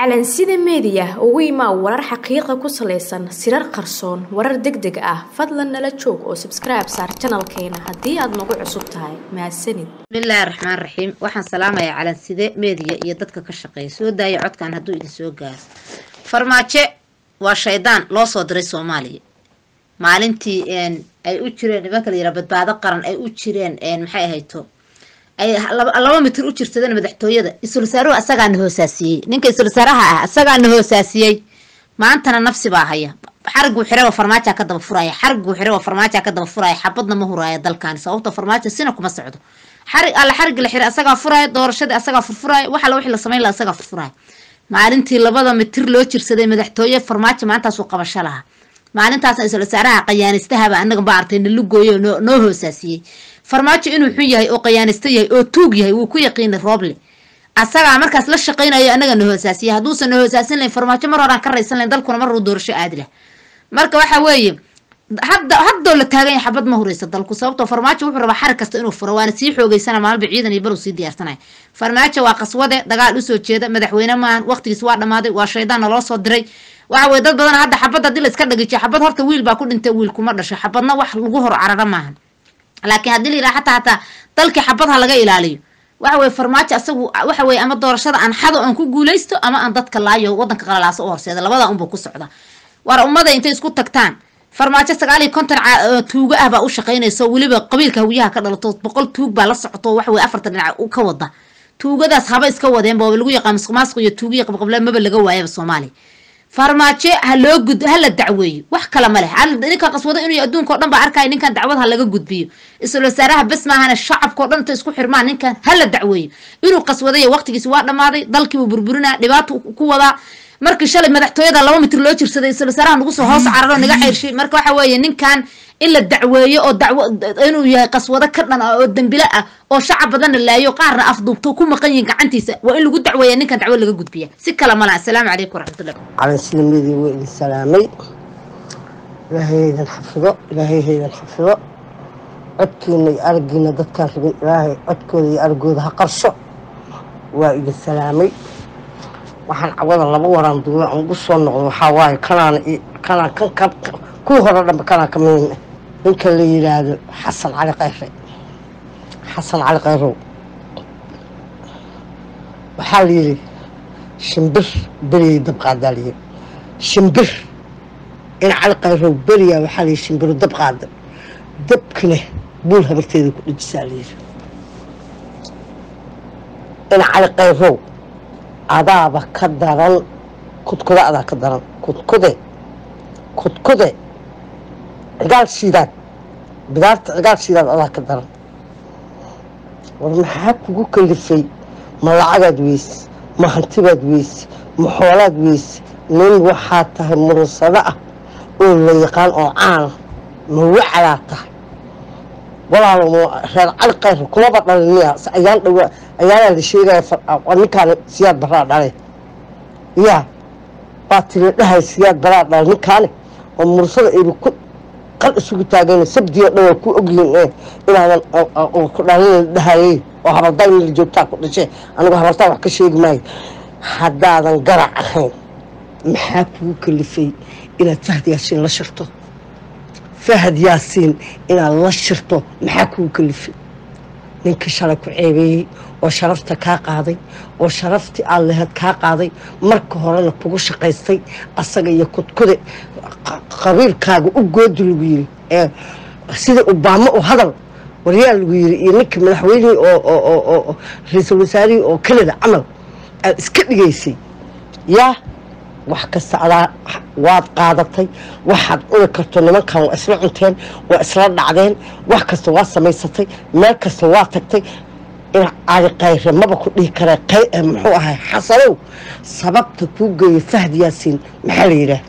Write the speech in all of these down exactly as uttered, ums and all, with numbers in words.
calansida media ugu imaa warar xaqiiqo ku saleysan sirar qarsoon warar degdeg ah fadlan nala joog oo subscribe saar channelkeena hadii aad nagu cusub tahay mahadsanid bismillaahir rahmaanir rahiim waxaan salaamayaa calansida media iyo dadka ka shaqeeya soo daaya codkan haduu idin soo gaar farmaajo waa shaydaan loo soo diray Soomaaliya maalintii een ay u jireen nimanka la yiraahdo badbaado qaran ay u jireen een maxay ahayto ay laba mitir u jirtadeen madaxtooyada isla saaruhu asagaan hoosaasiyay ninka isla saaraha ah asagaan hoosaasiyay maantana nafsi baa haya xargu xireen farmaajo ka daba furaya xargu xireen farmaajo ka daba furaya xabadna ma huraaya dalkan sababta farmaajo sina kuma socdo xarig alla xarig la xireen asaga furaya doorashada asaga furfuraya waxa la wixii la sameeyay asaga furfuraya maalintii labada mitir loo jirsaday madaxtooyada farmaajo maanta soo qabasho laha maalintaas isla saaraha qayaanistaha anaga baartay in lagu gooyo noo hoosaasiyay farmaajo inuu xun yahay oo qayaanista yahay oo tuug yahay uu ku yaqiin Roble asaga markaas la shaqeynayo anaga noo hoosaasiyay haduu san hoosaasin leen farmaajo mar hore ka raysan leen dalkuna mar uu doorasho aadila marka waxa weeye hadda hadda la taagan xabad ma horeysa dalku sababtoo farmaajo wuxuu rabaa xarig kasta inuu furo waana sii xoogeysana maalba ciidan iyo bar u sii diyaarsanay farmaajo waa qaswade dagaal u soo jeeda madaxweyne maan waqtigiis waa dhamaaday waa shaydaan loo soo diray waxa way dad badan hadda xabad hadii la iska dhagiyo xabad horta wiil baa ku dhintay wiil kuma dhashay xabadna wax lagu hor carara maahan laakiin hadii la xataa xataa dalka xabadha laga ilaaliyo waxa way farmaajo asagu waxa way ama doorashada aan xado aan ku guuleysto ama aan dadka laayo wadanka qalalaas oo horseeda labada un buu ku socda war ummada intay isku tagtaan farmaajo sagaal iyo konton tuuga ah baa u shaqeynayso waliba qabiilka hawiyaha ka dhalato boqol tuug baa la socoto waxa way afartan dhinac u ka wada tuugadaas haba iska wadeen baa lagu yaqaan masqmaasku iyo tuugiga qabqabla maba laga waayay Soomaaliya farmaajo ha loo gud hala dacweeyo wax kala ma leh hal ninka qaswada inuu adduunka oo dhan ba arkay ninkan dacwad ha laga gudbiyo isla saaraha bas ma ahana shacabka oo dhan isku xirmaan ninkan hala dacweeyo inuu qaswaday waqtigiisa waa dhamaaday dalkii uu burburina dhibaato ku wada markii shalay madaxtooyada laba mitir loo jirsaday isla saaraha nagu soo hoos cararo naga ceershay marka waxa weeye ninkan illa dacweeyo oo dacwo inuu yahay qaswada ka dhan oo dambila ah oo shacab badan laayo qaarna afduubto ku maqan yihiin gacantiisa waa in lagu dacweeyo ninkan dacwo laga gudbiya si kala ma la assalaamu calaykum waraxmatullahi على سلميدي والسلامي إلهي إذا حفظه إلهي إذا حفظه أتكلني أرجينا دكان إلهي أتكلني أرجو ذا قرصه وإذا السلامي وحن عوض الله بوران دولا عنقصنا وحواي كان كان كان كان كوهر لما كان كمين يمكن اللي يراد حسن على قيفه حسن على قيره وحالي شمبر بري دبقة دالية شمبر إن على قيره بري وحالي شمبر دبقة دب دبكنه بولها برتيدي كل جسالير إن على قيره عذابه كدران كد كده هذا كدران كد كده كد كده عقال سيدات بدارت عقال سيدات هذا كدران والمحاك وقوك اللي في ملعقد ويس ما هنتبد ويس محولات ويس من وحاته مرصدة واللي يقال عان موعلاته ولا خير على القير كل بطل الناس أيام أيام اللي شيء وأنا كان سياد براد عليه يا باتري لها سياد براد عليه كان ومرصدة إيه كل قل سوق تاجين سبدي لو كو أجلين إيه إلى أو كلامي لها إيه وهذا دايما اللي جبتها كل شيء أنا بهرتها وحكي شيء معي حدا هذا انقرع أخين محاكوك اللي فيه إلى فهد ياسين لا شرطه فهد ياسين إلى لا شرطه محاكوك اللي فيه منك شرك عيبي وشرفتك كا قاضي وشرفتي الله كا قاضي مرك هورنا كوغو شقيستay asaga iyo kudkude qabiilkaaga u good lagu yiri ee sida Obama oo hadal wariyaal lagu yiri iyo ninka madaxweynaha oo oo oo ra'iisul wasaare oo Canada amal iska dhigaysay ya wax kasta ala waad qaadatay waxaad u karto nimankan waa isla cunteen waa isla dhacdeen wax kasta waa samaysatay meel kasta waa tagtay in aad qayr maba ku dhigi kara qay muxuu ahay xasalow sababta ku geey Fahd Yaasin maxaa la yiraahdaa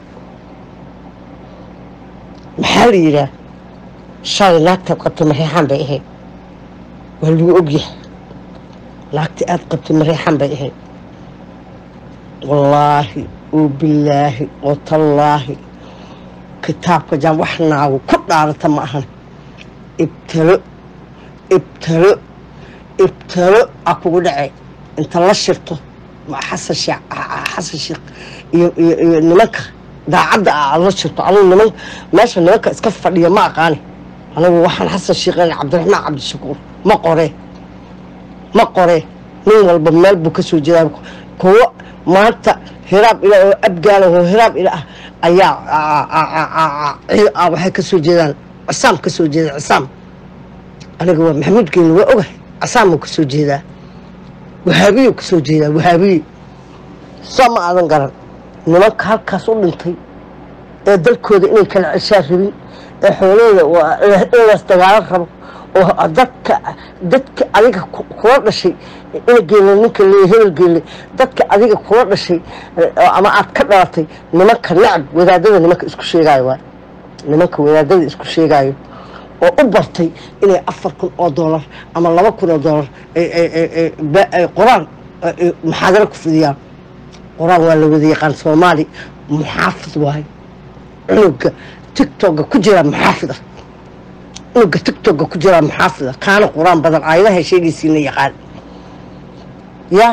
maxaa la yiraahdaa shalay laagta qabtay mariixan bay ahayd waa lagu ogyahay laagta aad qabtay mariixan bay ahayd wallaahi وبالله وتالله كتابك جام وحنا وكل عارته معهن ابتلوا ابتلوا ابتلوا أكو دعي أنت لا شرطه xasan sheekh xasan sheekh iyo iyo nimanka daacadda ah la jirto anigu niman meesha nimanka iska fadhiya ma aqaani anigu waxaan xasan sheekh cabdiraxmaan cabdishakuur ma qore ma qore nin walba meel buu ka soo jeedaa kuwa maanta hiraab ila oo abgaala oo hiraab ila ayaa waxay ka soo jeedaan cisaam ka soo jeeda cisaam aniga waa maxamuud geeli waa ogahay cisaam ka soo jeedaa wahaabiyo ka soo jeedaa wahaabiyo sama aadan garan nimanka halkaas u dhintay ee dalkooda inay kala ceshaa rabin ee xoolooda inaas dagaalan rabo oo dadka dadka adiga kula dhashay ina geela ninka leeyahay hebel geele dadka adiga kula dhashay ama aad ka dhalatay nimanka nacab wadaadada nimanka isku sheegaayo waa nimanka wadaadada isku sheegaayo oo u bartay inay afar kun oo dollar ama laba kun oo dollar ay quraan muxaadaro ku fidiyaan quraan waa la wada yaqaan Soomaali muxaafid waay cunuga TikTok ku jira muxaafida uga TikTok ku jira muxaafida kaana quraan badan ayadaha sheegaysiina yaqaan ya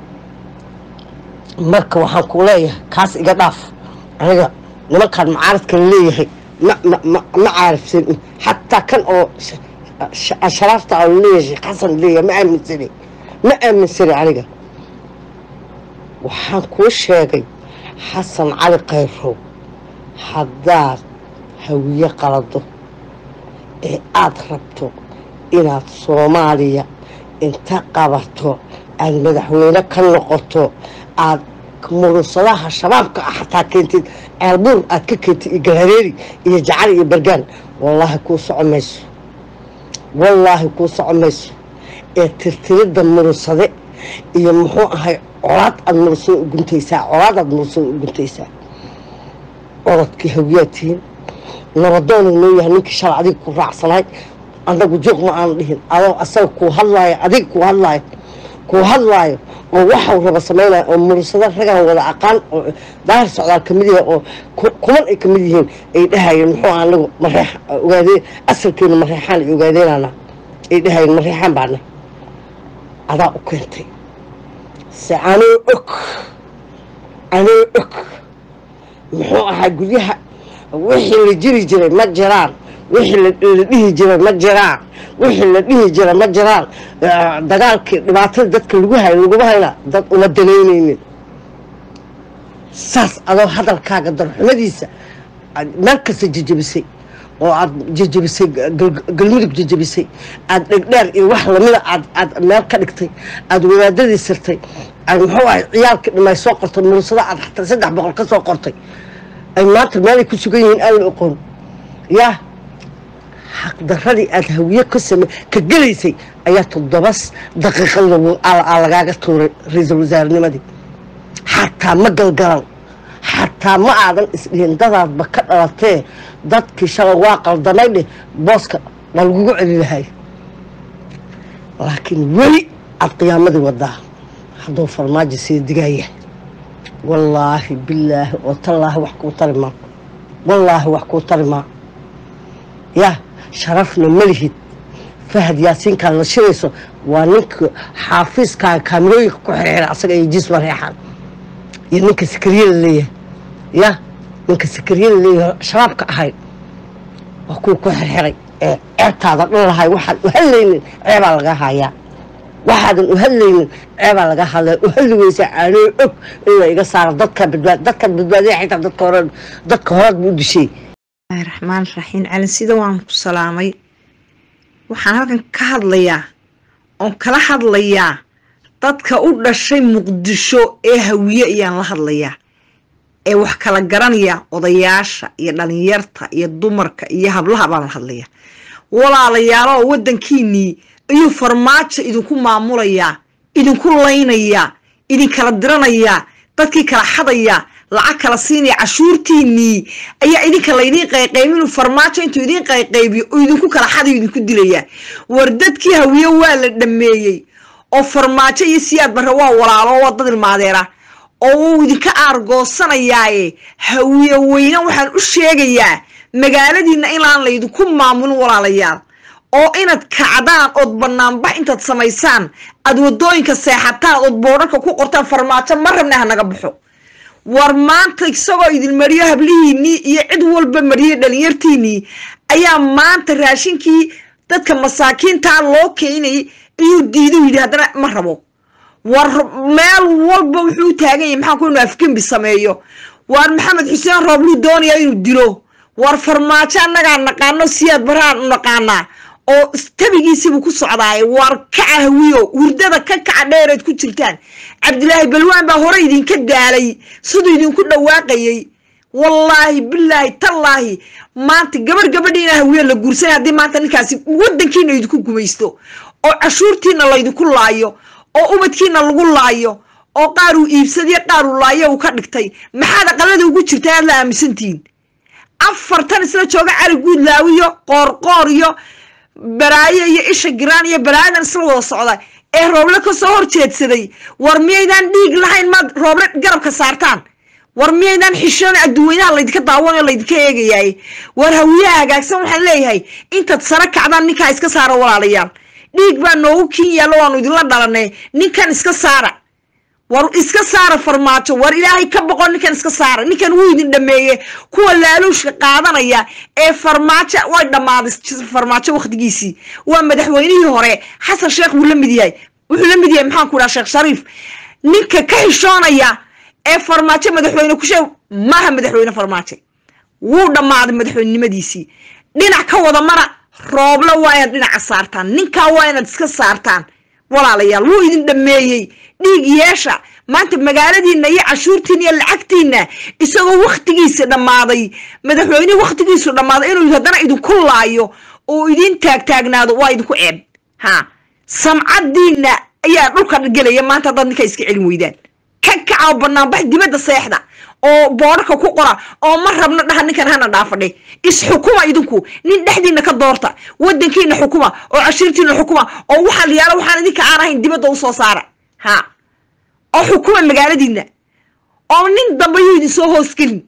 marka waxaan ku leeyahay kaas iga dhaaf aniga nimankan macaaradka leeyahay ma ma ma caarifsan hatta kan oo sharaafta oo leeyahay xasan leeyahay ma aaminsani ma aaminsani aniga waxaan ku sheegay xasan cali qayro haddaad hawiye qalado ee aad rabto inaad Soomaaliya inta qabato aad madaxweyne ka noqoto aad murusadaha shabaabka xataa keentid albur aad ka keentid galareeri iyo jacal iyo bargaan wallahi ku socomayso wallahi ku socomayso ee tirtirida murusade iyo muxuu ahay colaad aad murusada u guntaysaa colaad aad murusada u guntaysaa orodkii hawiyaatiin nabadoon inuu yahay ninkii shalay adiga ku raacsanay anagu joog ma aan dhihin adoo asaga ku hadlaayo adiga ku hadlaayo ku hadlaayo oo waxa uu raba sameeynaa oo murusada ragaan wada aqaan oo daahir socdaal kamid yahay oo kuman ay kamid yihiin ay dhahayeen muxuu anagu mareex ogaadeen asalkeena mareexaan ay ogaadeenana ay dhahayeen mareexaan baana adaa u keentay saano ok ano ok muxuu ahaa guryaha wixii la jiri jiray ma jiraan wixii la dhihi jiray ma jiraan wixii la dhihi jiray ma jiraan dagaalkii dhibaatada dadka lagu hayo lagu hayna dad uma daleynaynin saas adoo hadalkaaga darxumadiisa meel kasta jajabisay oo aad jajabisay galmudug jajabisay aad dhegdheer iyo wax lamida aad aad meel ka dhigtay aad wadaadadii sirtay aad muxuu ahay ciyaalkii dhimay soo qortay murusada aad xataa saddex boqol ka soo qortay ay maanta meel ay ku sugan yihiin aan la aqoon yaa xaq darradii aad hawiye ka samey ka gelaysay ayaa toddobas daqiiqo lagaaga tuuray ra-iisul wasaarnimadii xataa ma galgalan xataa ma aadan isdhihin dadaadba ka dhalatee dadkii shalay waa qaldamay dheh booska waa lagugu celi lahay laakiin weli aad qiyaamadii wadaa hadduu farmaajo sii digaaya wallaahi billaahi oo tallaahi wax kuu tari maa wallaahi wax kuu tari maa yaa sharafna ma lihid fahad yaasiinkaan la shirayso waa ninka xaafiiskaaga kaamirooyinka ku xirxira asaga iyo jiis mareexaan iyo ninka sikariyada leeyahay ya ninka sikariyada leeyahay shabaabka ahay waa kuwa ku xirxiray ee ceebtaada dhan lahay waxaad u hadlaynin ceebaa laga hayaa waxaadan u hadlaynin ceebaa laga hadlaya u hadli weysaa aanoo og in la iga saaro dadka badbaad dadkan badbaadiya xitaa dadka hore dadka horead buu u dishay raxmaan raxiim calin sida waan ku salaamay waxaan halkan ka hadlayaa oon kala hadlayaa dadka u dhashay muqdisho ee hawiye ayaan la hadlayaa ee wax kala garanaya odayaasha iyo dhalinyarta iyo dumarka iyo hablaha baan la hadlayaa walaalayaal wadankiinii ayuu farmaajo idinku maamulayaa idinku laynayaa idin kala diranayaa dadkii kala xadaya lacag kala siinaya cashuurtiinii ayaa idinka laydiin qayqaybin farmaajo intuu idin qayqaybiyo oo idinku kala xadayo idinku dilaya war dadkii hawiye waa la dhameeyay oo farmaajo iyo siyaad barre waa walaalo waa dad ilmaadeera oo uu idinka aargoosanayaaye hawiye weyna waxaan u sheegayaa magaaladiina inaan laydinku maamulin walaalayaal oo inaad kacdaan ood banaanbax intaad samaysaan aad wadooyinka seexataan ood boodharka ku qortaan farmaajo ma rabna ha naga baxo war maanta isagoo idin mariyo hablihiinii iyo cid walba mariyo dhalinyartiinii ayaa maanta raashinkii dadka masaakiinta loo keenay iyo diido yidhi haddana ma rabo war meel walba wuxuu taagan yahay maxaa ku inuu afgembi sameeyo war maxamed xuseen rooblu doonaya inuu dilo war farmaajo annagaa naqaano siyaad baraan u naqaanaa oo istabigiisiibuu ku socdaay war kaca hawiyo hurdada ka kaca dheereed ku jirtaan cabdilaahi balwaan baa hore idinka daalay siduu idinku dhawaaqayay wallaahi bilaahi tallaahi maanta gabar gabadhiina hawiyo la guursanay haddii maanta ninkaasi wadankiina idinku gumaysto oo cashuurtiina laydinku laayo oo ubadkiina lagu laayo oo qaar uu iibsadiyo qaar uu laayo uu ka dhigtay maxaad aqalada ugu jirtaa aad la aaminsantihiin afartan isla jooga cali guudlaawiyo qoorqoor iyo baraayo iyo isha giraan iyo baraayadan isla wada socda ee rooble ka soo horjeedsaday war miyaydaan dhiig lahayn maad rooble garabka saartaan war miyaydaan xishoon adduweynaha laydinka daawanayo laydinka eegayaay war hawiyaha hagaagsan waxaan leeyahay intaad sara kacdaan ninkaa iska saara walaalayaal dhiig baa noogu kin yaallo waanu idinla dhalanay ninkan iska saara war iska saara farmaajo war ilaahay ka boqon ninkan iska saara ninkan wuu idin dhameeyay kuwa laaluushka qaadanaya ee farmaajo way dhamaaday farmaajo waqtigiisii waa madaxweynihii hore xasan sheekh wuu la mid yahay wuxuu la mid yahay maxaan ku dhahaa sheekh shariif ninka ka xishoonaya ee farmaajo madaxweyne ku sheeg maaha madaxweyne farmaajo wuu dhamaaday madaxweynimadiisii dhinac ka wada mana roobla waa inaad dhinaca saartaan ninkaa waa inaad iska saartaan walaalayaal wuu idin dhameeyey dhiig yeesha maanta magaaladiina iyo cashuurtiina iyo lacagtiina isagoo waqtigiisa dhammaaday madaxweyne waqtigiisu dhammaaday inuu haddana idinku laayo oo idin taagtaagnaado waa idinku ceeb ha samcadiina ayaa dhulka gelaya maanta haddaad ninkaa iska celin weydaan ka kaca banaanbax dibadda seexda oo boodharka ku qora oo ma rabna dhaha ninkan hana dhaafadhe isxukuma idinku nin dhexdiina ka doorta wadankiina xukuma oo cashiirtiina xukuma oo waxa la yaalo waxaan idinka aan ahayn dibadda u soo saara ha oo xukuma magaaladiina oo nin dambe yuu idin soo hoos gelin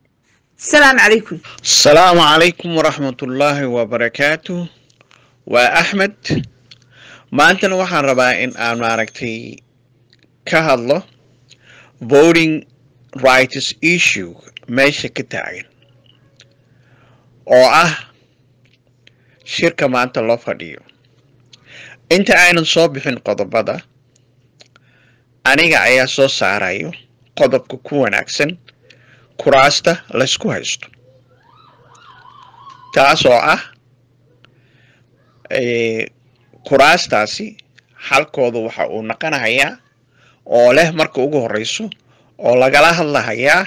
السلام عليكم السلام عليكم ورحمة الله وبركاته وأحمد ما أنت نوحان ربا إن أنا ماركتي كهالله voting rights issue ماشي كتاعين أو أه شركة ما أنت الله فديو أنت عين صوبحين قضب هذا أنا جاي أسوس سارايو قضب كوكوان أكسن kuraasta laysku haysto taasoo ah kuraastaasi halkooda waxa uu naqanahayaa oo leh marka ugu horeyso oo lagala hadlahayaa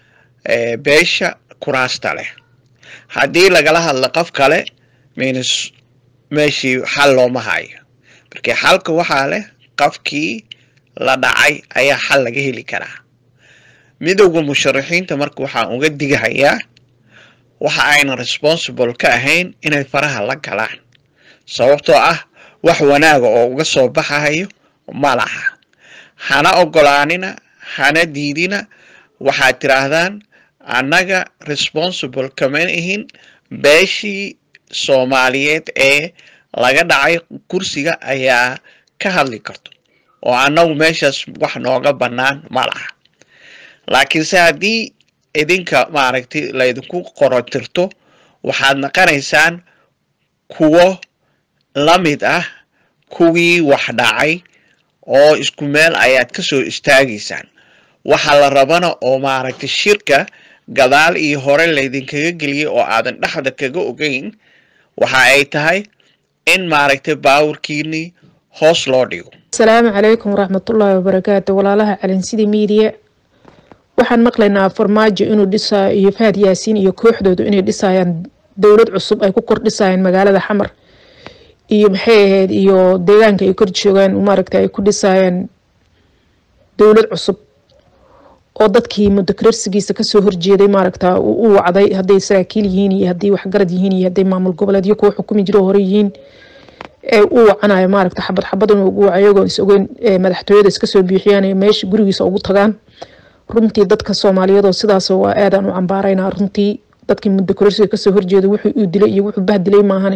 beesha kuraasta leh haddii lagala hadla qof kale means meeshii xal looma hayo markii xalka waxaa leh qofkii la dhacay ayaa xal laga heli karaa midowga musharaxiinta marka waxaan uga digahayaa waxa ayna responsible ka ahayn inay faraha la galaan sababtoo ah wax wanaaga oo uga soo baxayo ma laha hana ogolaanina hana diidina waxaad tiraahdaan annaga responsible kama ihin beeshii soomaaliyeed ee laga dhacay kursiga ayaa ka hadli karto oo annagu meeshaas wax nooga bannaan ma laha laakiin se haddii idinka maaragtay laydinku qorantirto waxaad naqanaysaan kuwo la mid ah kuwii wax dhacay oo isku meel ayaad ka soo istaagaysaan waxa la rabana oo maaragtay shirka gadaal iyo hore laydinkaga geliyay oo aadan dhexda kaga ogeyn waxa ay tahay in maaragtay baawurkiinii hoos loo dhigo asalaamu calaykum waraxmatullaahi wabarakaatu walaalaha calansida miidiya waxaan maqlaynaa farmaajo inuu dhisayo iyo Fahad Yaasiin iyo kooxdoodu inay dhisayaan dowlad cusub ay ku kordhisayaan magaalada Xamar iyo maxay ahayd iyo deegaanka ay kor joogaan maaragtay ay ku dhisayaan dowlad cusub oo dadkii mudakarsigiisa ka soo horjeeday maaragtaa uu wacday haday saraakiil yihiin iyo haday wax garad yihiin iyo haday maamul goboleedyo ku xukumi jiro hore yihiin ee uu wacanayo maaragtaa xabad xabad inuu ugu wacayo is ogeyn madaxtooyada iska soo bixiyaan meesha gurigiisa ugu tagaan runtii dadka Soomaaliyeed oo sidaas oo aadan u cambaarayna runtii dadkii mudakarsiga ka soo horjeeday wuxuu u dilay iyo wuxuu bahdilay maahane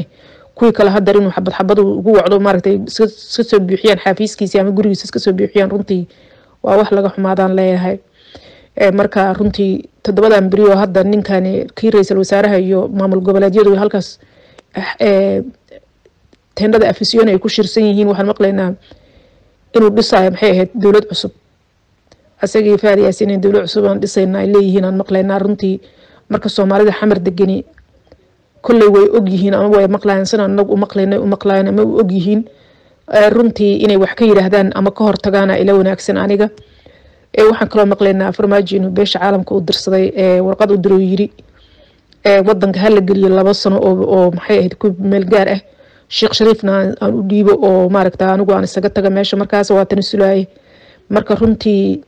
kuwii kale hadar inuu xabad xabad ugu wacdo maaragtay iska soo buuxiyaan xafiiskiisa ama gurigiisa iska soo buuxiyaan runtii waa wax laga xumaadaan leeyahay marka runtii toddobadan beri oo hadda ninkani kii ra'iisul wasaaraha iyo maamul goboleedyadu halkaas teendhada afisyoon ay ku shirsan yihiin waxaan maqlaynaa inuu dhisayo maxay ahayd dowlad cusub asagii Fahad Yaasiin dowlad cusub aan dhisayna ay leeyihiin aan maqlaynaa runtii marka Soomaalida xamar degani kullay way og yihiin ama way maqlayaan sana anagu u maqlaynay u maqlayaan ama u og yihiin runtii inay wax ka yiraahdaan ama ka hortagaan ila wanaagsan aniga ee waxaan kala maqlaynaa farmaajo inuu beesha caalamka u dirsaday ee warqad u diro yiri ee wadanka hal la geliyo laba sano oo oo maxay ahayd ku meel gaar ah Sheekh Shariifna aan u dhiibo oo maaragtaa anigu aan isaga taga meesha markaas waa tan sulay marka runtii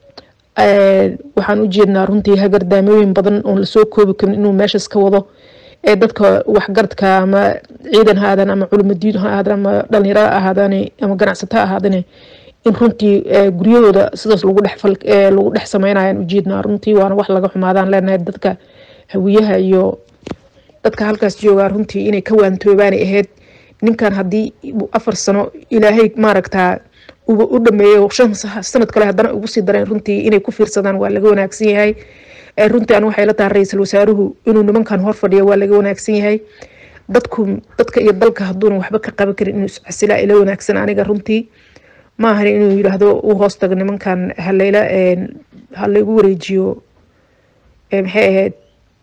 ee waxaan u jeednaa runtii hagardaamooyin badan oo la soo koobi karin inuu meesha iska wado ee dadka wax gardka ama ciidan haadan ama culimadiin haadan ama dhalinyaro ahaadaan ama ganacsato ahaadaan in runtii guryahooda sidaas lagu dhex fal lagu dhex sameeyaan u jeednaa runtii waana wax laga xumaadaan leenahay dadka hawiyaha iyo dadka halkaas jooga runtii inay ka waantoobaan ahayd ninkan hadii afar sano ilaahay maaragtaa u dhameeyo shan sanad kale hadana ugu sii dareen runtii inay ku fiirsadaan waa laga wanaagsan yahay runtii aan waxay la tahay ra'iisul wasaaruhu inuu nimankan hor fadhiyo waa laga wanaagsan yahay dadku dadka iyo dalka haduuna waxba ka qaban karin inuu iscasila ila wanaagsan aniga runtii ma ahan inuu yiraahdo uu hoos tago nimankan halayla ee halaygu wareejiyo ee maxay ahayd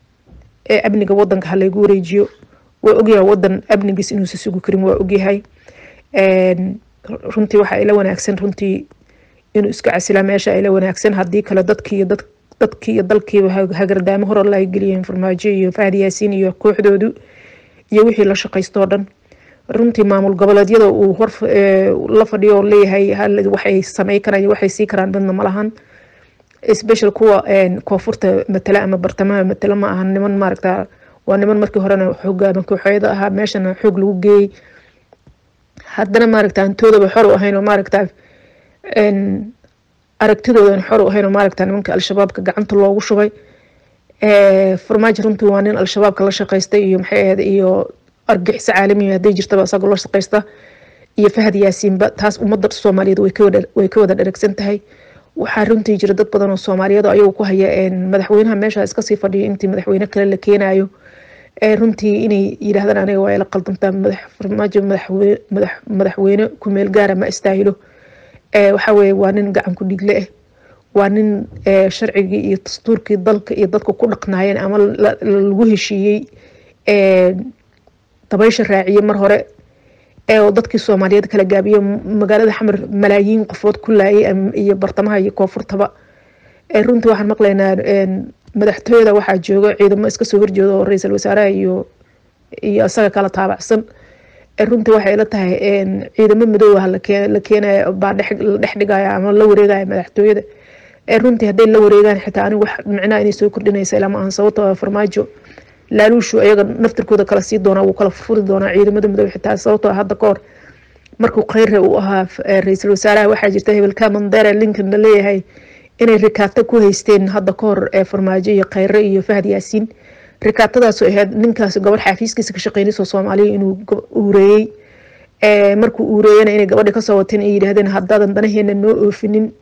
ee amniga wadanka halaygu wareejiyo waa ogyahay wadan amnigiis inuu sugu karin waa ogyahay ee runtii waxa ila wanaagsan runtii inuu iska casila meesha ila wanaagsan hadii kale dadkii iyo dad dadkii iyo dalkii hagardaamo hor la geliyeen farmaajo iyo Fahad Yaasiin iyo kooxdoodu iyo wixii la shaqaysto dhan runtii maamul goboleedyada uu hor la fadhiyo leeyahay hal waxay sameey karaan waxay sii karaan badna malahan special kuwa een koonfurta matala ama bartamaha matala ma ahan niman maaragtaa waa niman markii horena xogaaban kooxeeda ahaa meeshana xog lagu geeyay haddana maaragtaa intooda xor u ahayn oo maaragtaa een aragtidoodan xor u ahayn oo maaragtaa nimanka al-shabaabka gacanta loogu shubay ee farmaajo runtii waa nin al-shabaabka la shaqaystay iyo maxay ahayd iyo argixis caalami ah haday jirtaba asaga loo shaqaysta iyo Fahad Yaasiin ba taas ummadda Soomaaliyeed way ka wada way ka wada dharagsan tahay waxa runtii jira dad badan oo Soomaaliyeed ayagu ku haya een madaxweynaha meesha iska sii fadhiyo intii madaxweyne kale la keenayo ee runtii inay yiraahdaan aniga waa ila qaldantaa madax farmaajo madaxweyne madaxweyne ku meel gaar ma istaahilo ee waxa weeye waa nin gacan ku dhigle ah waa nin sharcigii iyo dastuurkii dalka iyo dadka ku dhaqnaayeen ama lagu heshiiyay ee dabaysha raaciyay mar hore ee dadkii Soomaaliyeed kala gaabiyay magaalada xamar malaayiin qofood ku laayay iyo bartamaha iyo koonfurtaba ee runtii waxaan maqlaynaa een madaxtooyada waxa jooga ciidamo iska soo horjeedo oo ra'iisul wasaaraha iyo iyo asaga kala taabacsan ee runtii waxay la tahay een ciidamo madow ah la keenay baa dhex dhigaya ama la wareegaya madaxtooyada ee runtii haday la wareegaan xitaa anigu wax macna inay soo kordhinaysa ilaa ma aan sababtoo farmaajo laaluushu ayaga naftirkooda kala sii doona uu kala furi doona ciidamada madow xitaa sababtoo hadda ka hor markuu khayr uu ahaa ra'iisul wasaaraha waxa jirta hebelka Mandela Lincoln la leeyahay inay rikaata ku haysteen hadda ka hor ee farmaajo iyo khayr iyo Fahad Yaasiin rikaatadaas oo ahayd ninkaas gabadh xafiiskiisa ka shaqeynayso Soomaaliya inuu uureeyay ee markuu uureeyana inay gabadha ka soo wateen ay yiraahdeen haddaadan danaheena noo oofinin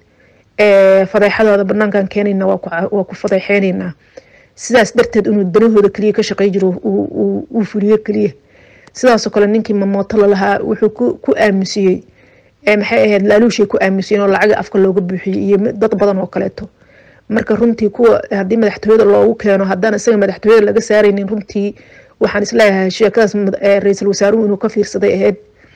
ee fadeexadooda banaankan keenayna waa ku waa ku fadeexeynayna sidaas darteed inuu danahooda kaliya ka shaqeey jiro uu uu fuliyo kaliya sidaas kale ninkii mamooto lahaa wuxuu ku ku aamusiyay ee maxay ahayd laaluushay ku aamusiyeen oo lacag afka looga buuxiyay iyo dad badan oo kaleeto marka runtii kuwa hadii madaxtooyada loogu keeno haddana isaga madaxtooyada laga saaraynin runtii waxaan isleeyahay sheekadaas ra'iisul wasaaruhu inuu ka fiirsaday ahayd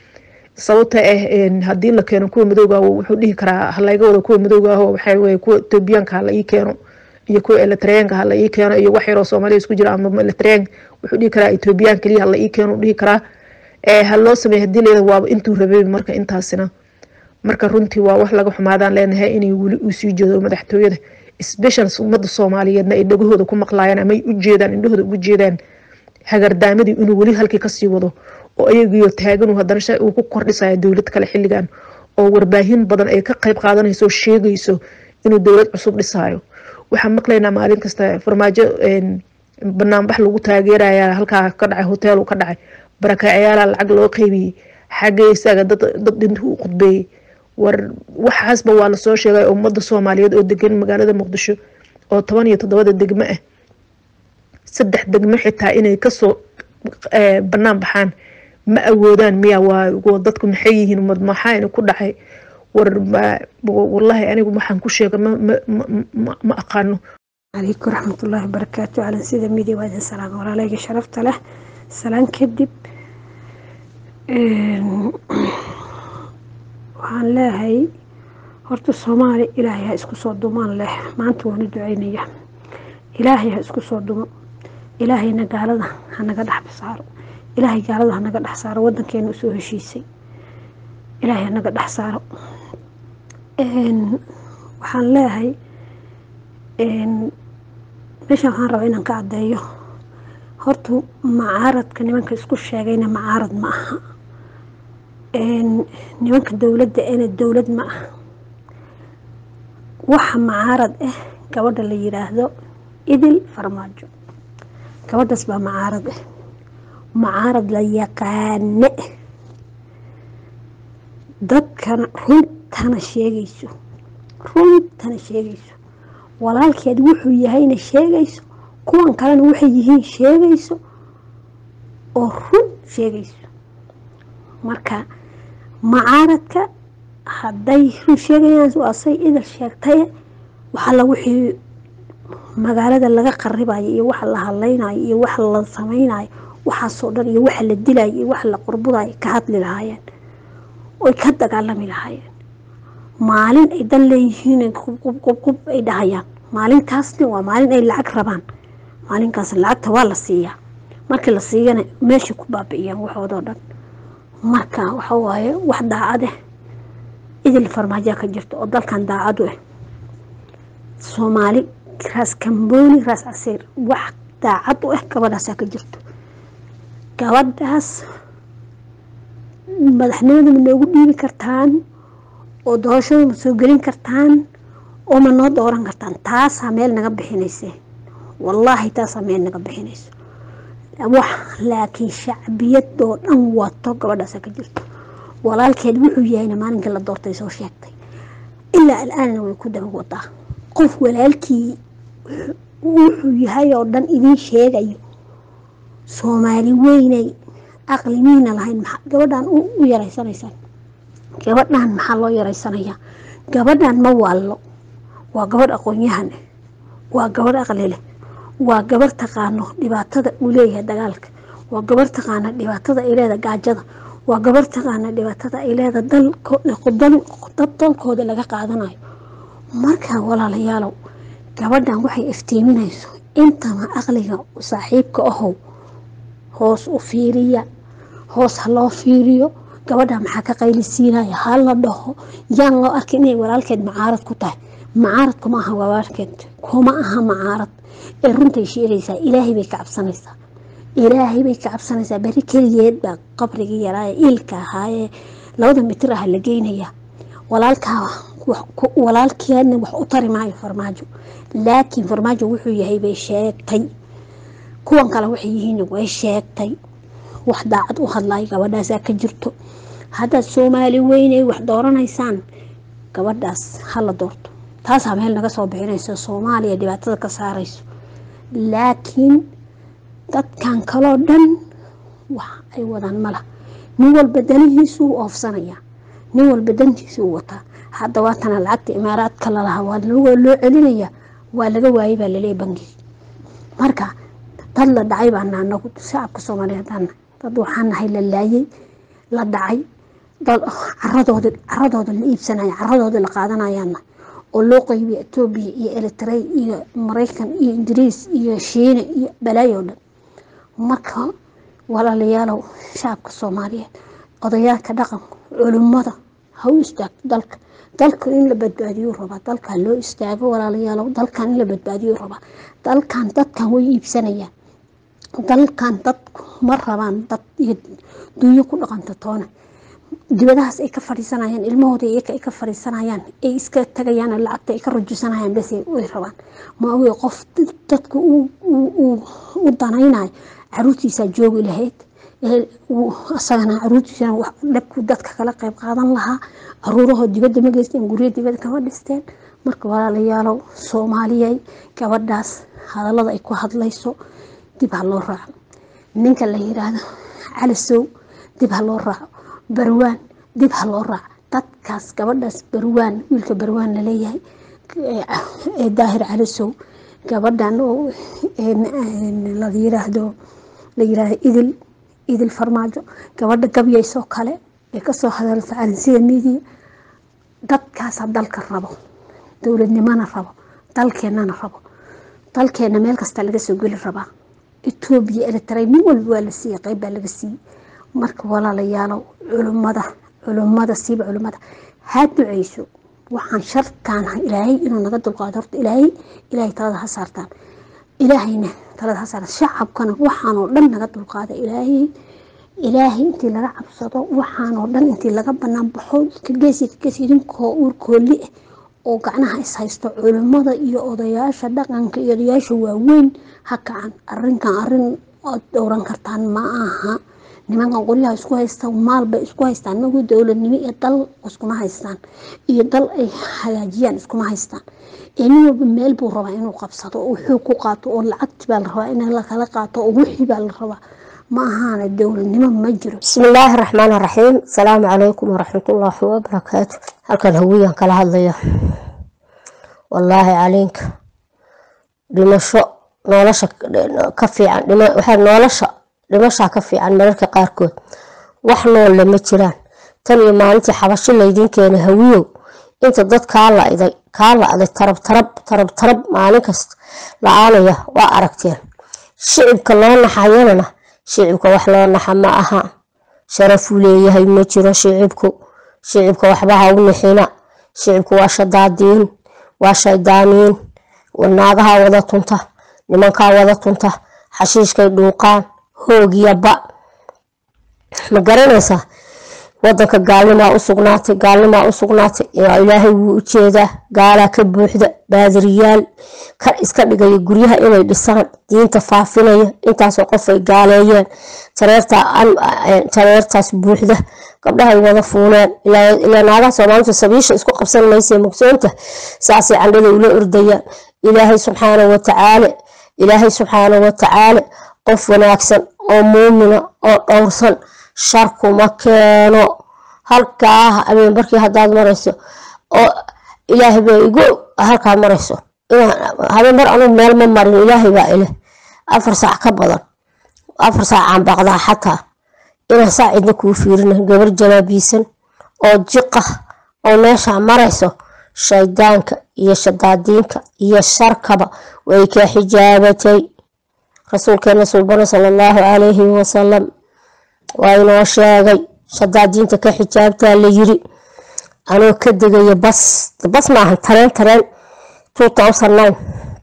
sababta ah hadii la keeno kuwa madowga wuxuu dhihi karaa halayga wada kuwa madowga ah waxay way kuwa Etoobiyaanka la ii keeno iyo kuwa Eritreanka la ii keeno iyo wax yar oo Soomaaliya isku jira ama Eritrean wuxuu dhihi karaa Etoobiyaan kaliya la ii keeno dhihi karaa ee hal loo sameeyo hadii leeyahay waa intuu rabay marka intaasina marka runtii waa wax laga xumaadaan leenahay inay wali u sii jeedo madaxtooyada special ummadda Soomaaliyeedna ay dhagahooda ku maqlaayaan ama ay u jeedaan indhahooda ugu jeedaan hagardaamadi inuu wali halkii ka sii wado oo ayagu taagan uu hadana shay uu ku kordhisayo dawlad kale xilligan oo warbaahin badan ay ka qayb qaadanayso sheegayso inuu dawlad cusub dhisayo waxaan maqlaynaa maalin kasta farmaajo een banaanbax lagu taageerayaa halka ka dhacay hotel uu ka dhacay barakacyaala lacag loo qaybiyey xagga isaga dad dad intuu u qudbeeyey war waxaasba waa lasoo sheegay ummadda soomaaliyeed oo degan magaalada muqdisho oo toban iyo toddobada degmo ah saddex degmo xitaa inay kasoo banaan baxaan ma awoodaan miya waa dadku maxay yihiin ummad maxaa ina ku dhacay war wallahi anigu waxaan ku sheegay ma ma ma aqaano عليكم ورحمة الله وبركاته على سيدة ميديا وهذا السلام وعليك شرفت له سلام كدب وعن لا هي هرت الصومالي إلهي اسكو صوت ضمان له ما أنتوا ندعيني إلهي اسكو صوت ضمان إلهي نقال هذا أنا قد أحب صار إلهي قال هذا أنا قد أحصار ودن كانوا سوه شيء إلهي أنا قد أحصار وحن لا هي meesha waxaan rabaa inaan ka cadeeyo horta macaaradka nimanka isku sheegayna macaarad ma aha nimanka dowladda ina dowlad ma aha waxa macaarad ah gabadha la yiraahdo idil farmaajo gabadhaas baa macaarad ah macaarad la yaqaane dadkana runtana sheegayso runtana sheegayso walaalkeed wuxuu yahayna sheegayso kuwan kalena waxay yihiin sheegayso oo run sheegayso marka macaaradka hadday run sheegayaan waa say idil sheegtay waxa la wixii magaalada laga qaribayo iyo waxa la hadlaynayo iyo waxa la samaynayo waxa soo dhan iyo waxa la dilayo iyo waxa la qurbudayo ka hadli lahaayeen oo ka dagaalami lahaayeen maalin ay dan leeyihiin qub qub qub ay dhahayaan maalintaasna waa maalin ay lacag rabaan maalinkaas lacagta waa la siiyaa markii la siiyana meesha ku baabi'iyaan waxooda dhan marka waxa waaye wax daacad ah idil farmaajo ka jirto oo dalkan daacad u ah Soomaali raas Kambooni raas Casiir wax daacad u ah gabadhaas ka jirto gabadhaas madaxnimada ma noogu dhiibi kartaan oo doorashada ma soo gelin kartaan oo ma noo dooran kartaan taas meel naga bixinaysa wallahi taas meel naga bixinayso wax laakiin shacbiyad oo dhan wato gabadhaas ka jirto walaalkeed wuxuu yahay maalinka la doortay soo sheegtay ilaa al'aana way ku daba wadaa qof walaalkii wuxuu yahay oo dhan idin sheegayo Soomaali weynay aqli miina lahayn gabadhan u yaraysanaysan gabadhan maxaa loo yaraysanaya gabadhan ma wallo waa gabadh aqoon-yahan waa gabadh aqli leh waa gabadh taqaano dhibaatada uu leeyahay dagaalka waa gabadh taqaano dhibaatada ay leedahay gaajada waa gabadh taqaano dhibaatada ay leedahay dalka qodal qodalkooda laga qaadanayo marka walaalayaal gabadhan waxay iftiiminayso inta ma aqliga saaxiibka ahow hoos u fiiriya hoos loo fiiriyo gabadha maxaa ka qaylisiinaya hal la dhaho yaan loo arkin inay walaalkeed macaarad ku tahay macaarad kuma aha walaalkeed kuma aha macaarad ee runtay sheegaysaa ilaahay bay ka cabsanaysaa ilaahay bay ka cabsanaysaa bari keligeed baa qabriga yaraaye ilka ahaaye labada mitir ah la geynaya walaalkaa walaalkeedna wax u tari maayo farmaajo laakiin farmaajo wuxuu yahay bay sheegtay kuwan kale waxay yihiin way sheegtay wax daacad u hadlay gabadhaas ka jirto hadda Soomaali weynay wax dooranaysaan gabadhaas hala doorto taas meel naga soo bixinayso Soomaaliya dhibaatada ka saarayso laakiin dadkan kale dhan wax ay wadaan mala nin walba danihiisu oofsanaya nin walba dantiisu wata hadda waatana lacagta imaaraadka la lahaa waa loo celinaya waa laga waayay baa leeyahay bangi marka dad la dhacay baa anagu shacabka Soomaaliyeed dad waxaan nahay la laayay la dhacay dad caradooda caradooda la iibsanaya caradooda la qaadanayaan oo loo qaybiyo Ethiopia iyo Eritrea iyo Mareykan iyo Ingiriis iyo Shiina iyo balaayood marka walaalayaal shacabka Soomaaliyeed odayaalka dhaqan culimada ha u istaag dalka dalka in la badbaadiyo raba dalka loo istaago walaalayaal dalkan in la badbaadiyo raba dalkan dadkan way iibsanayaan dalkan dad ma rabaan dad duuyo ku dhaqanta toona dibadahaas ay ka fariisanayaan ilmahooda ay ka fariisanayaan ay iska tagayaan lacagta ay ka rujusanayaan bas ay rabaan ma oo qof dadku uu uu u danaynaay caruurtiisa joogi lahayd asagana caruurtiisana wax dhabku dadka kala qayb qaadan lahaa caruuraho dibadda ma geysteen guryo dibadda kama dhisteen marka walaalayaalow Soomaaliyay gabadhaas hadallada ay ku hadlayso dib ha loo raaco ninka la yiraahdo Cali Sow dib ha loo raaco Barwaan dib ha loo raaco dadkaas gabadhaas Barwaan wiilka Barwaan la leeyahay ee Daahir Cali Sow gabadhan oo la yiraahdo la yiraahdo idil idil farmaajo gabadha gabyayso kale ee ka soo hadalta Calansida Media dadkaas dalka rabo dawladnimada rabo dalkeenana rabo dalkeena meel kasta laga soo gali rabaa Itoobiya Eritrea min walba waa la siiyay qayb baa laga siiyay marka walaalayaal culimada culimada siiba culimada ha duceyso waxaan shartaan ilaahay inuu naga dulqaado horta ilaahay ilaahay talada ha saartaan ilaahayna talada ha saar shacabkana waxaan oo dhan naga dulqaado ilaahay ilaahay intii laga cabsado waxaan oo dhan intii laga banaan baxo ka geesi ka geesi idinkoo uurkooli oo gacnaha is haysto culimada iyo odayaasha dhaqanka iyo odayaasha waaweyn ha kacan arrinkan arrin oo dooran kartaan ma aha nimanka qolyaha isku haysta maal bay isku haystaan nagu dawladnimo iyo dal isku ma haystaan iyo dal ay hagaajiyaan isku ma haystaan inuu meel buu rabaa inuu qabsado oo wuxuu ku qaato oo lacagti baa la rabaa in la kala qaato oo wixii baa la rabaa ma ahaana dawladnimo ma jiro bismillaahir rahmaanir rahiim salaamu calaykum waraxmatullaahi wabarakaatuh halkan hawiyaan kala hadlaya wallaahi calinka dhimasho nolosha ka fiican dhima waxa nolosha dhimasha ka fiican mararka qaarkood wax nool lama jiraan tan iyo maalintii xabasho laydin keenay hawiyo inta dad ka la iday ka la aday tarab tarab tarab tarab maalin kasta la'aanaya waa aragteen shicibka loo naxayana shicibka wax loo naxa ma aha sharaf u leeyahay ma jiro shicibku shicibka waxba ha u nixina shicibku waa shadaadiin waa shaydaaniin wanaagaha wada tunta nimanka wada tunta xashiishkay dhuuqaan hoogiyaba ma garanaysa wadanka gaalnimo u sugnaatay gaalnimo u sugnaatay ilaahay wuu u jeedaa gaala ka buuxda baadiriyaal ka iska dhigay guryaha inay dhisaan diinta faafinaya intaas oo qof ay gaaleeyeen tareerta aan tareertaas buuxda gabdhaha wada fuuleen ilaa naaga Soomaaliyeed sabiisha isku qabsan maysay mugsoonta saasi candada ula ordaya ilaahay subxaanahu wa ta'ala ilaahay subxaanahu wa ta'ala qof wanaagsan oo muumina oo dhowrsan sharku ma keeno halkaa ameen barkii hadaad marayso oo ilaahay baa igu halkaa marayso habeen mar anu meel ma marin ilaahay baa ile afar saac ka badan afar saac aan baqdaa xataa ina saacidna ku fiirina gabar jalaabiisan oo jiqa oo meesha marayso shaydaanka iyo shadaadiinka iyo sharkaba way ka xijaabatay rasuulkeena sallallahu alayhi wa sallam waa inoo sheegay shadaadiinta ka xijaabta la yiri anoo ka degay bas bas ma ahan tareen tareen two thousand nine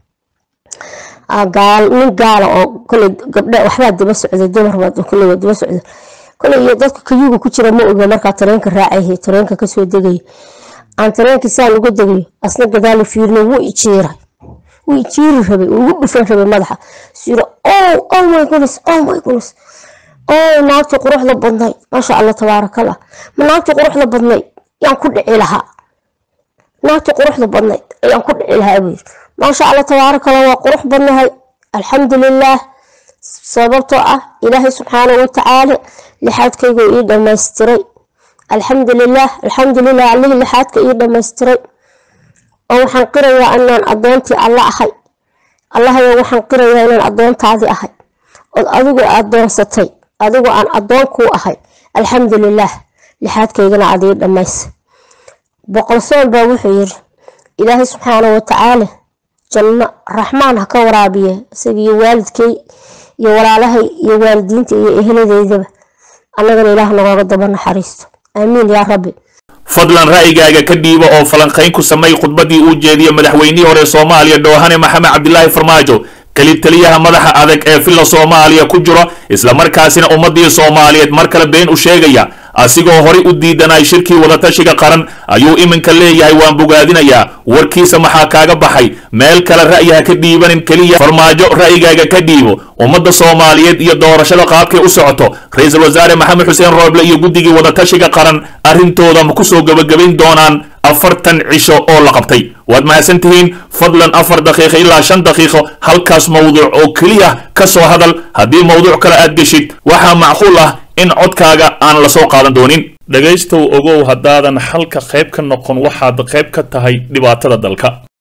agaal nin gaala oo kale gabdha waxba daba socday dumar wada kale daba socday kale iyo dadka kayuga ku jira ma oga marka tareenka raacay tareenka ka soo degay aan tareenka saan uga degay asna gadaal fiirno wuu ijiiray wuu ijiiray rabay wuu dhufan rabay madaxa siro oh oh my goodness oh my goodness oo naagta quruxda badnay ma sha Allah tabarakallah ma naagta quruxda badnay yaan ku dhici lahaa naagta quruxda badnay yaan ku dhici lahaa ma sha Allah tabarakallah waa qurux badnahay alxamdulillah sababtoo ah ilaahay subxaanahu wa ta'ala lixaadkaygu ii dhameystiray alxamdulillah alxamdulillah allahi lixaadka ii dhameystiray oo waxaan qirayaa inaan adoontii Allah ahay Allah ayaa waxaan qirayaa inaan adoontaadi ahay oo adigu adoonsatay adigu aan adoon ku ahay alxamdulillah lixaadkaygana adii dhameys boqol soon baa wuxuu yiri ilaahay subxaanahu wa ta'ala janna raxmaan ha ka waraabiye isaga waalidkay iyo walaalahay iyo waalidiinta iyo eheladeedaba annagana ilaahay naga daba naxariisto amiin yaa rabbi fadlan ra'yigaaga ka dhiiba oo falanqayn ku samay khudbadii uu jeediyay madaxweynihii hore Soomaaliya Doohane Maxamed Cabdilaahi Farmaajo kali taliyaha madaxa adag ee filla Soomaaliya ku jiro isla markaasina ummadii Soomaaliyeed mar kale been u sheegaya asigoo horay u diidanay shirkii wadatashiga qaran ayuu iminka leeyahay waan bogaadinayaa warkiisa maxaa kaaga baxay meel kale ra'yaha ka dhiibanin keliya farmaajo ra'yigaaga ka dhiibo ummadda soomaaliyeed iyo doorashada qaabkay u socoto ra-iisul wasaare maxamed xuseen rooble iyo guddigii wadatashiga qaran arrintooda ma kusoo gabagabayn doonaan afartan cisho oo la qabtay waad mahadsantihiin fadlan afar daqiiqo ilaa shan daqiiqo halkaas mawduuc oo keliya ka soo hadal haddii mawduuc kale aad geshid waxaa macquul ah in codkaaga aan la soo qaadan doonin dhegaystow ogow haddaadan xalka qayb ka noqon waxaad qayb ka tahay dhibaatada dalka